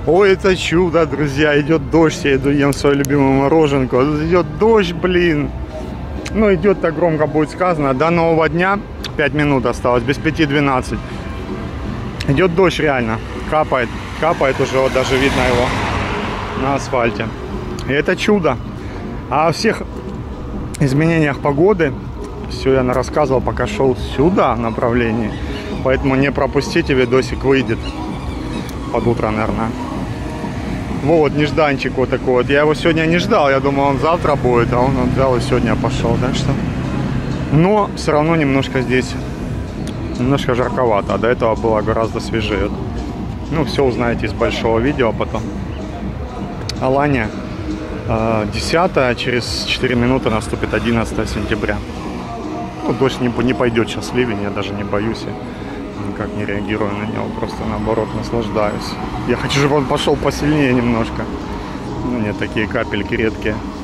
Ой, это чудо, друзья, идет дождь, я иду ем свою любимую мороженку. А тут идет дождь, блин. Ну, идет так громко будет сказано. До нового дня 5 минут осталось, без 5:12. Идет дождь реально, капает, капает уже, вот даже видно его на асфальте. И это чудо. А о всех изменениях погоды все я рассказывал, пока шел сюда в направлении. Поэтому не пропустите, видосик выйдет под утро, наверное. Вот нежданчик вот такой вот. Я его сегодня не ждал, я думал, он завтра будет, а он взял и сегодня пошел. Так что... Но все равно немножко здесь, немножко жарковато. А до этого было гораздо свежее. Ну, все узнаете из большого видео потом. Алания 10, через 4 минуты наступит 11 сентября. Ну, дождь не пойдет сейчас, ливень, я даже не боюсь. Никак не реагирую на него, просто наоборот наслаждаюсь. Я хочу, чтобы он пошел посильнее немножко. Ну, нет, такие капельки редкие.